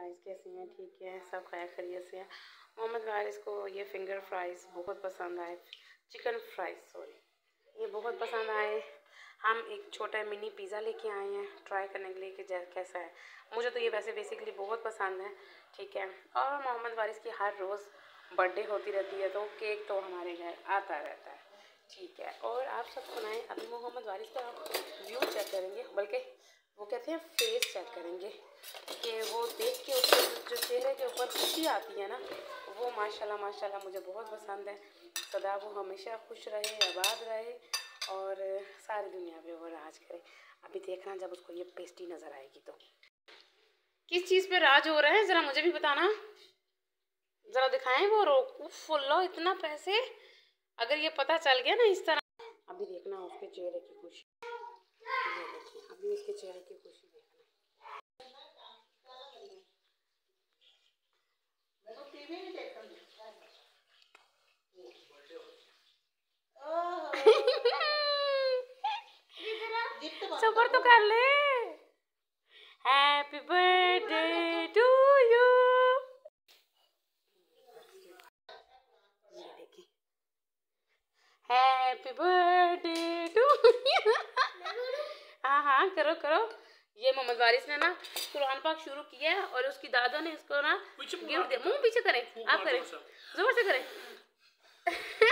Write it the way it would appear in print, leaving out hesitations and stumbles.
Guys, कैसी हैं? ठीक है, सब खैरियत से हैं। मोहम्मद वारिस को ये फिंगर फ्राइज़ बहुत पसंद आए, चिकन फ्राइज़ सॉरी, ये बहुत पसंद आए। हम एक छोटा मिनी पिज़्ज़ा लेके आए हैं ट्राई करने के लिए कि कैसा है। मुझे तो ये वैसे बेसिकली बहुत पसंद है, ठीक है। और मोहम्मद वारिस की हर रोज़ बर्थडे होती रहती है, तो केक तो हमारे घर आता रहता है, ठीक है। और आप सब सुनाएं, अभी मोहम्मद वारिस का व्यू चेक करेंगे, बल्कि वो कहते हैं फेस चेक करेंगे कि वो देख के उसके जो चेहरे के ऊपर खुशी आती है ना, वो माशाल्लाह माशाल्लाह मुझे बहुत पसंद है। सदा वो हमेशा खुश रहे, आबाद रहे और सारी दुनिया पे वो राज करे। अभी देखना जब उसको ये पेस्टी नज़र आएगी तो। किस चीज़ पे राज हो रहे हैं ज़रा मुझे भी बताना, ज़रा दिखाएं वो फुल्लो इतना पैसे, अगर ये पता चल गया ना इस तरह। अभी देखना उसके चेहरे की खुशी, ये देखिए अभी उसके चेहरे की खुशी देखना। सबर तो कर ले। Happy birthday to you. ये देखिए, हैप्पी बर्थडे टू यू। हाँ हाँ करो करो। ये मोहम्मद वारिस ने ना कुरान पाक शुरू किया है और उसकी दादा ने इसको ना गिफ्ट दिया। मुंह पीछे करें, आप करें, जोर से करें।